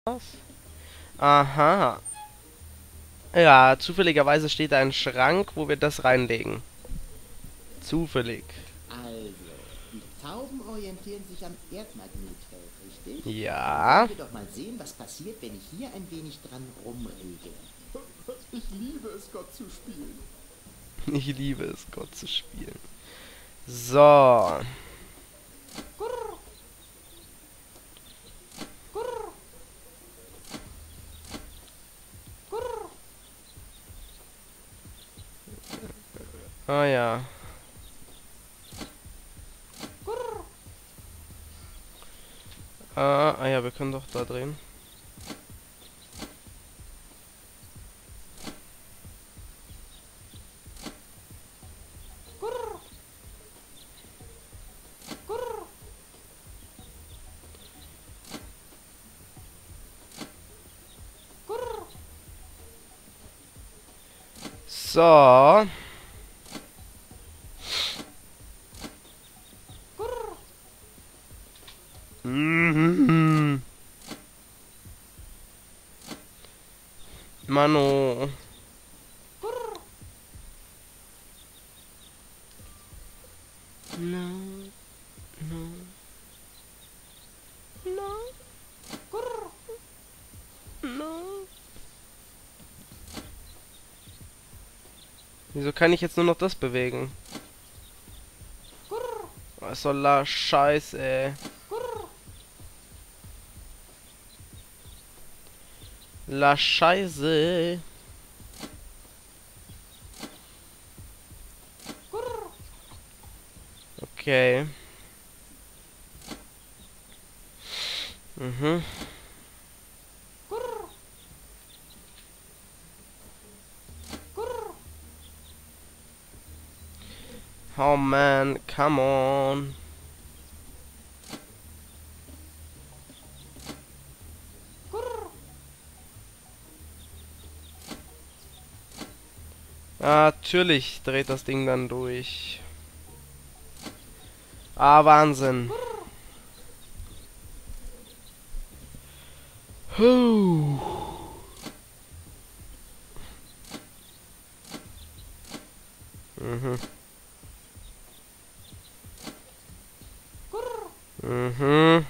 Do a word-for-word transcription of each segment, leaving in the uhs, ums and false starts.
Aha. Ja, zufälligerweise steht da ein Schrank, wo wir das reinlegen. Zufällig. Also, die Tauben orientieren sich am Erdmagnetfeld, richtig? Ja. Dann wollen wir doch mal sehen, was passiert, wenn ich hier ein wenig dran rumrege. Ich liebe es, Gott zu spielen. Ich liebe es, Gott zu spielen. So. Gurr. Gurr. Gurr. Ah ja. Gurr. Ah, ah ja, wir können doch da drehen. Gurr. Gurr. Gurr. So. Gurr. Mhm. Mano. Gurr. No. No. No. Gurr. No. Wieso kann ich jetzt nur noch das bewegen? Gurr. Was soll la Scheiß, ey. Gurr. La Scheiße. Gurr. Okay. Mhm. Gurr. Gurr. Oh man, come on. Gurr. Ah, natürlich dreht das Ding dann durch. Ah, Wahnsinn. Huh. Mhm. Gurr. Mhm.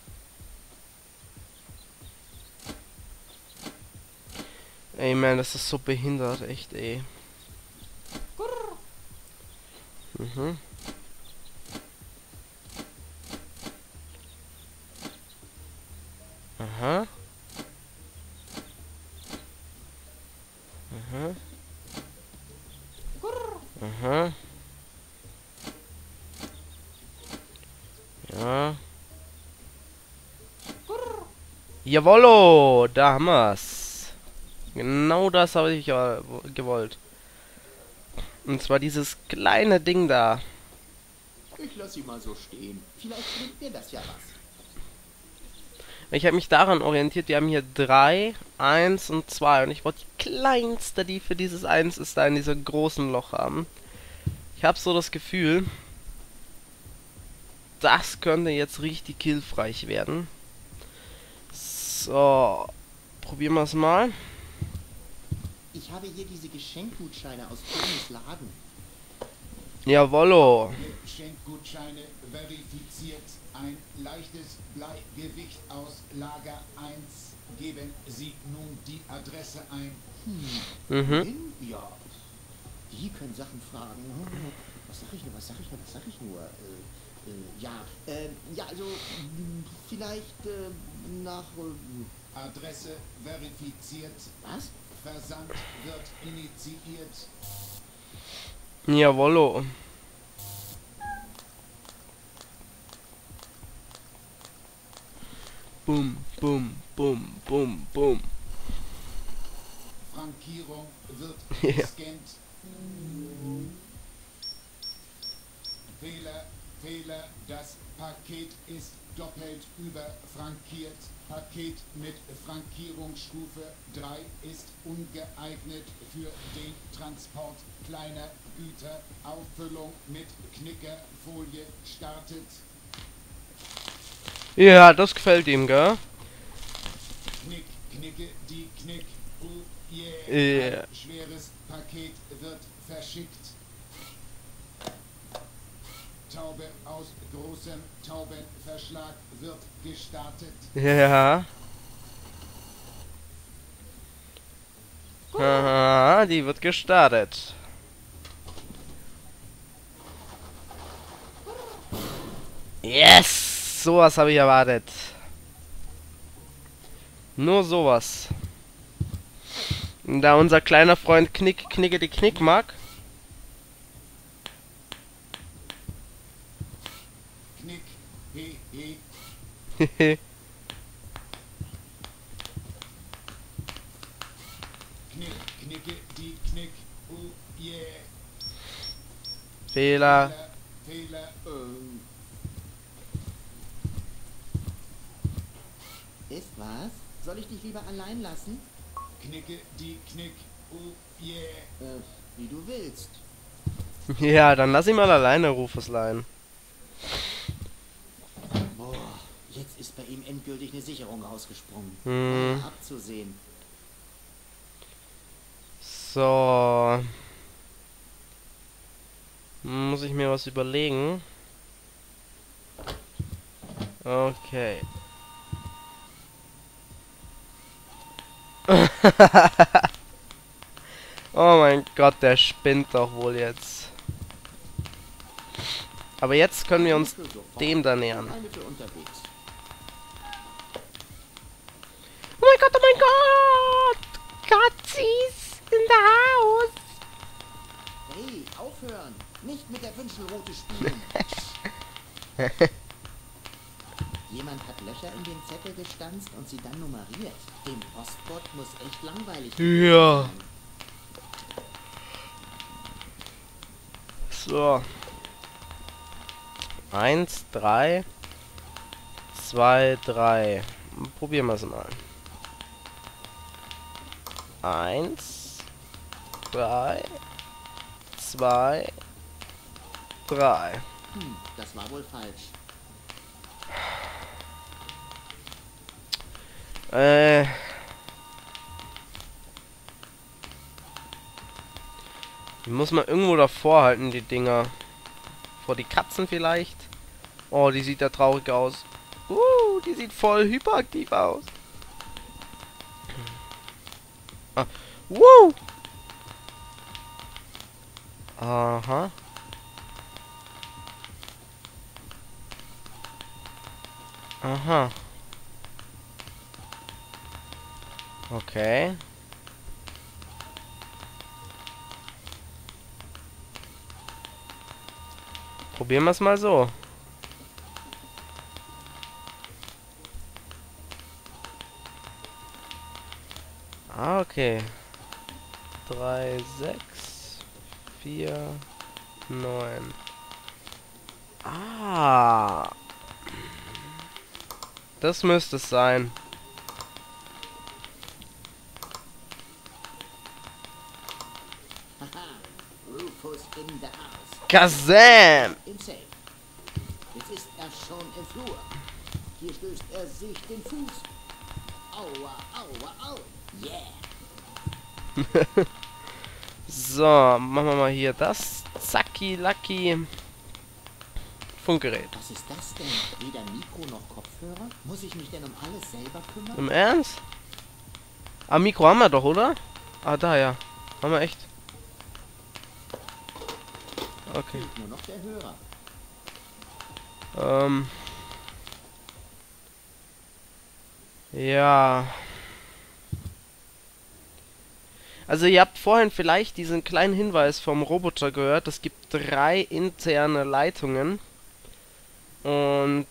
Ey, man, das ist so behindert, echt, ey. Gurr. Mhm. Aha. Aha. Gurr. Aha. Ja. Gurr. Jawollo, da haben wir's. Genau das habe ich ja gewollt. Und zwar dieses kleine Ding da. Ich lass sie mal so stehen. Vielleicht bringt mir das ja was. Ich habe mich daran orientiert, wir haben hier drei, eins und zwei. Und ich wollte die kleinste, die für dieses eins ist, da in diesem großen Loch haben. Ich habe so das Gefühl, das könnte jetzt richtig hilfreich werden. So, probieren wir es mal. Ich habe hier diese Geschenkgutscheine aus Tonys Laden. Jawollo. Geschenkgutscheine verifiziert. Ein leichtes Bleigewicht aus Lager eins. Geben Sie nun die Adresse ein. Hm. Mhm. Ja. Die können Sachen fragen. Was sag ich nur, was sag ich nur, was sag ich nur? Äh, äh, ja, äh, ja, also mh, vielleicht äh, nach... Äh, Adresse verifiziert. was? Versand wird initiiert. Jawollo. Bum, bum, bum, bum, bum. Frankierung wird Ja. gescannt. Fehler, Fehler. Das Paket ist doppelt überfrankiert. Paket mit Frankierungsstufe drei ist ungeeignet für den Transport kleiner Güter. Auffüllung mit Knickerfolie startet. Ja, das gefällt ihm, gell? Knicke die Knick. Oh yeah. Yeah. Ein schweres Paket wird verschickt. Taube aus großem Taubenverschlag wird gestartet. Ja. Aha, die wird gestartet. Yes! Sowas habe ich erwartet. Nur sowas. Da unser kleiner Freund Knick, Knicke die Knick mag. Knick, he, he. Hehe. Knick, knicke die Knick. Oh yeah. Fehler. Fehler, Fehler. Ähm. Ist was? Soll ich dich lieber allein lassen? Knicke die Knick. Oh yeah. Äh, wie du willst. Ja, dann lass ihn mal alleine, Rufuslein. Boah, jetzt ist bei ihm endgültig eine Sicherung rausgesprungen. Hm. War abzusehen. So. Muss ich mir was überlegen? Okay. Oh mein Gott, der spinnt doch wohl jetzt. Aber jetzt können wir uns Eine für sofort dem da und nähern. eine für unterwegs. Oh mein Gott, oh mein Gott! Katzis in der Haus! Hey, aufhören! Nicht mit der Wünschelrute spielen! Jemand hat Löcher in den Zettel gestanzt und sie dann nummeriert. Dem Postbot muss echt langweilig Ja. sein. So. Eins, drei, zwei, drei. Probieren wir es mal. Eins, drei, zwei, drei. Hm, das war wohl falsch. Äh. Die muss man irgendwo davor halten, die Dinger. Vor die Katzen vielleicht. Oh, die sieht ja traurig aus. Uh, die sieht voll hyperaktiv aus. Ah. Woo! Aha. Aha. Okay. Probieren wir es mal so. Ah, okay. Drei, sechs, vier, neun. Ah. Das müsste es sein. Haha, Rufus in the house. Kazam! Im Safe. Jetzt ist er schon im Flur. Hier stößt er sich den Fuß. Aua, aua, au. Yeah. So, machen wir mal hier das. Zacki, Lucky. Funkgerät. Was ist das denn? Weder Mikro noch Kopfhörer? Muss ich mich denn um alles selber kümmern? Im Ernst? Ah, Mikro haben wir doch, oder? Ah, da ja. Haben wir echt. Okay. Fehlt nur noch der Hörer. Ähm. Ja. Also ihr habt vorhin vielleicht diesen kleinen Hinweis vom Roboter gehört. Es gibt drei interne Leitungen. Und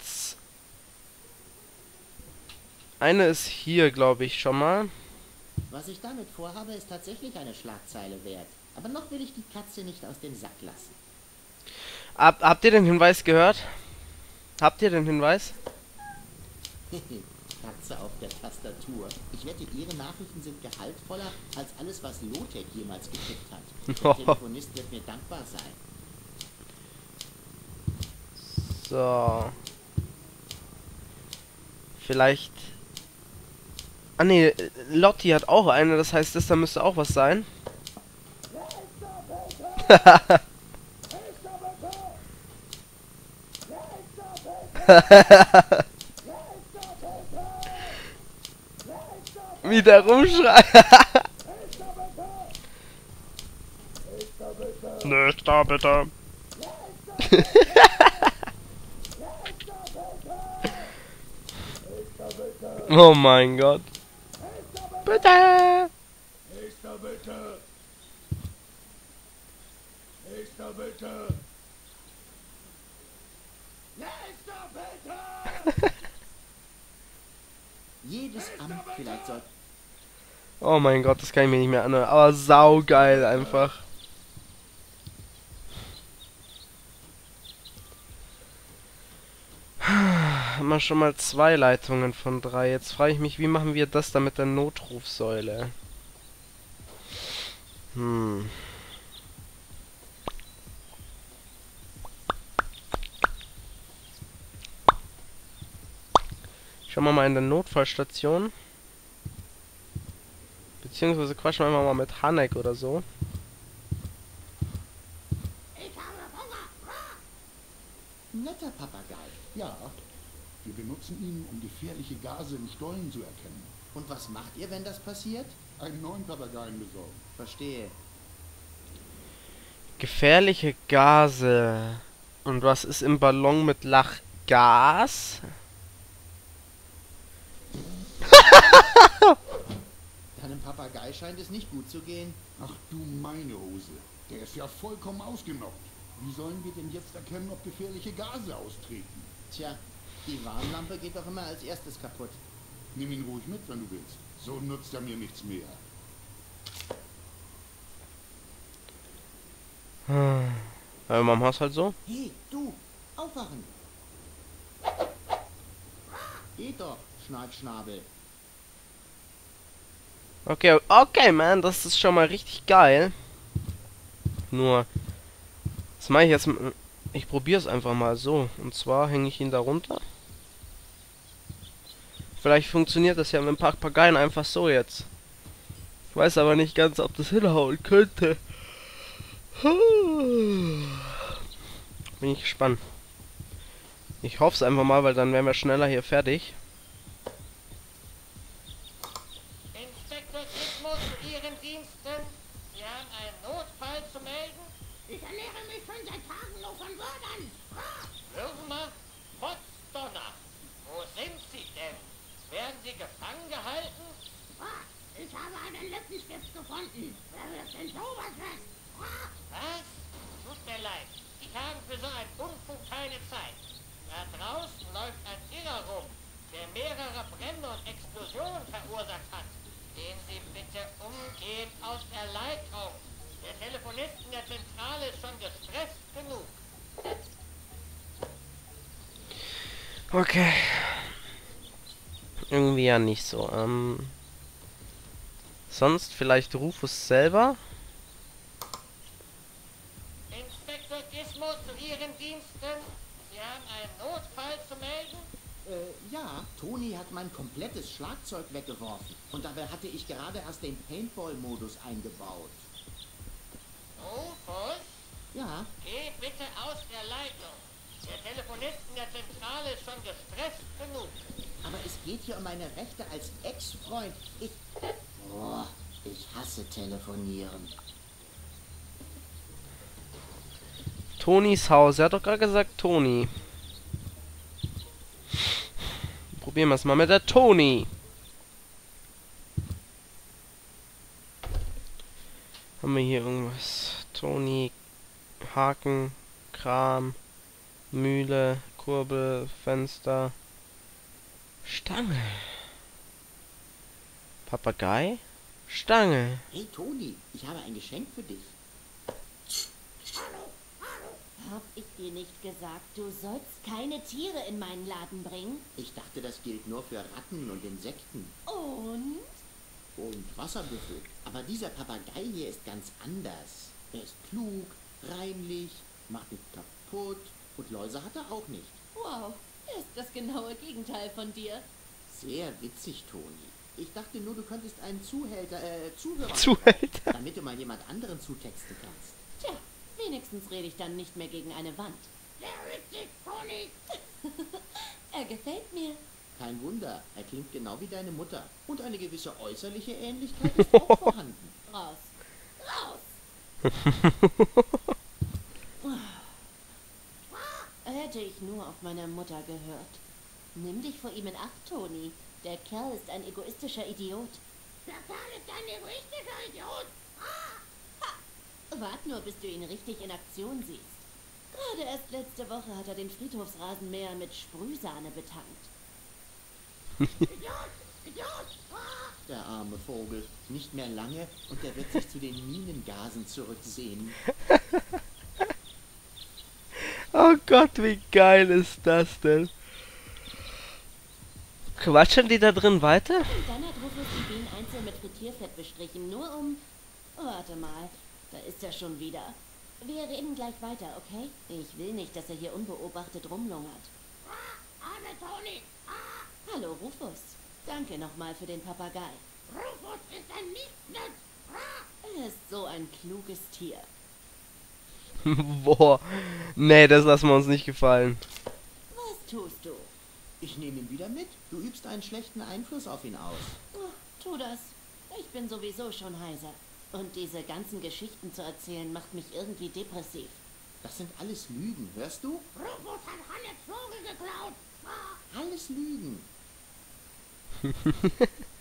eine ist hier, glaube ich, schon mal. Was ich damit vorhabe, ist tatsächlich eine Schlagzeile wert. Aber noch will ich die Katze nicht aus dem Sack lassen. Hab, habt ihr den Hinweis gehört? Habt ihr den Hinweis? Katze auf der Tastatur. Ich wette, Ihre Nachrichten sind gehaltvoller als alles, was Lotec jemals getippt hat. Der Telefonist wird mir dankbar sein. So. Vielleicht Ah ne, Lotti hat auch eine, das heißt, das da müsste auch was sein. Wie der rumschreit. Nicht da, bitte. Oh mein Gott. Bitte. Nächster bitte! Nächster bitte! Nächster bitte! Jedes Amt vielleicht soll... Oh mein Gott, das kann ich mir nicht mehr anhören. Aber saugeil einfach. Haben wir schon mal zwei Leitungen von drei. Jetzt frage ich mich, wie machen wir das da mit der Notrufsäule? Hm. Schauen wir mal in der Notfallstation. Beziehungsweise quatschen wir einfach mal mit Hanek oder so. Ich habe Hunger! Netter Papagei. Ja, wir benutzen ihn, um gefährliche Gase im Stollen zu erkennen. Und was macht ihr, wenn das passiert? Einen neuen Papageien besorgen. Verstehe. Gefährliche Gase. Und was ist im Ballon mit Lachgas? Deinem Papagei scheint es nicht gut zu gehen. Ach du meine Hose, der ist ja vollkommen ausgenockt. Wie sollen wir denn jetzt erkennen, ob gefährliche Gase austreten? Tja, die Warnlampe geht doch immer als erstes kaputt. Nimm ihn ruhig mit, wenn du willst. So nutzt er mir nichts mehr. Ja, man macht's halt so. Hey, du, aufwachen! Geht doch, Schneidschnabel. Okay, okay, man, das ist schon mal richtig geil. Nur, was mache ich jetzt? Mit, ich probiere es einfach mal so. Und zwar hänge ich ihn da runter. Vielleicht funktioniert das ja mit dem Papageien einfach so jetzt. Ich weiß aber nicht ganz, ob das hinhauen könnte. Bin ich gespannt. Ich hoffe es einfach mal, weil dann wären wir schneller hier fertig. Inspektor Gizmo zu Ihren Diensten. Sie haben einen Notfall zu melden. Ich ernähre mich schon seit Tagen nur von Wörtern. Würmer, Potzdonner. Wo sind Sie denn? Werden Sie gefangen gehalten? Ah, ich habe einen Lippenstift gefunden. Wer wirft denn sowas weg? Ah, Was? Tut mir leid. Ich habe für so einen Unfug keine Zeit. Da draußen läuft ein Irrer rum, der mehrere Brände und Explosionen verursacht hat. Gehen Sie bitte umgehend aus der Leitung. Der Telefonist in der Zentrale ist schon gestresst genug. Okay. Irgendwie ja nicht so. Ähm, sonst vielleicht Rufus selber? Inspektor Gizmo zu Ihren Diensten. Sie haben einen Notfall zu melden. Äh, ja, Toni hat mein komplettes Schlagzeug weggeworfen. Und dabei hatte ich gerade erst den Paintball-Modus eingebaut. Rufus, Ja, geh bitte aus der Leitung. Der Telefonist in der Zentrale ist schon gestresst genug. aber es geht hier um meine Rechte als Ex-Freund. Ich... Oh, ich hasse Telefonieren. Tonis Haus. Er hat doch gerade gesagt Toni. Probieren wir es mal mit der Toni. Haben wir hier irgendwas? Toni, Haken, Kram, Mühle, Kurbel, Fenster, Stange. Papagei? Stange. Hey Toni, ich habe ein Geschenk für dich. Hab ich dir nicht gesagt, du sollst keine Tiere in meinen Laden bringen? Ich dachte, das gilt nur für Ratten und Insekten. Und? Und Wasserbüffel. Aber dieser Papagei hier ist ganz anders. Er ist klug, reinlich, macht nicht kaputt und Läuse hat er auch nicht. Wow, er ist das genaue Gegenteil von dir. Sehr witzig, Toni. Ich dachte nur, du könntest einen Zuhälter, äh, Zuhörer, Zuhälter. damit du mal jemand anderen zutexten kannst. Tja, wenigstens rede ich dann nicht mehr gegen eine Wand. Sehr witzig, Toni. Er gefällt mir. Kein Wunder, er klingt genau wie deine Mutter. Und eine gewisse äußerliche Ähnlichkeit ist auch vorhanden. Raus. Raus! Hätte ich nur auf meine Mutter gehört. Nimm dich vor ihm in Acht, Toni. Der Kerl ist ein egoistischer Idiot. Der Kerl ist ein egoistischer Idiot. Wart nur, bis du ihn richtig in Aktion siehst. Gerade erst letzte Woche hat er den Friedhofsrasenmäher mit Sprühsahne betankt. Idiot, Idiot. Ah. Der arme Vogel. Nicht mehr lange und er wird sich zu den Minengasen zurücksehen. Oh Gott, wie geil ist das denn? Quatschen die da drin weiter? Und dann hat Rufus die Bienen einzeln mit Frittierfett bestrichen, nur um... Warte mal, da ist er schon wieder. Wir reden gleich weiter, okay? Ich will nicht, dass er hier unbeobachtet rumlungert. Ah, arme Toni. Ah. Hallo, Rufus. Danke nochmal für den Papagei. Rufus ist ein Nichtsnutz. Ah. Er ist so ein kluges Tier. Boah. Nee, das lassen wir uns nicht gefallen. Was tust du? Ich nehme ihn wieder mit. Du übst einen schlechten Einfluss auf ihn aus. Oh, tu das. Ich bin sowieso schon heiser. Und diese ganzen Geschichten zu erzählen, macht mich irgendwie depressiv. Das sind alles Lügen, hörst du? Rufus hat Hannes Vogel geklaut. Ah. Alles Lügen.